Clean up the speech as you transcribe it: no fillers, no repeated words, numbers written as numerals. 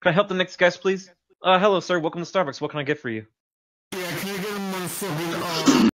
Can I help the next guest, please? Hello, sir. Welcome to Starbucks. What can I get for you? Yeah, can you get a motherfucking